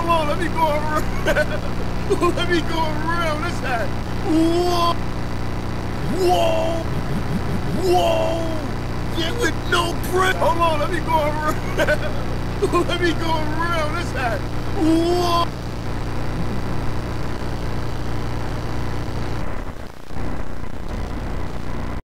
Hold on, let me go around. Let me go around. This hat. Whoa. Whoa. Whoa. Yeah, with no pressure. Hold on, let me go around. Let me go around. This hat. Whoa.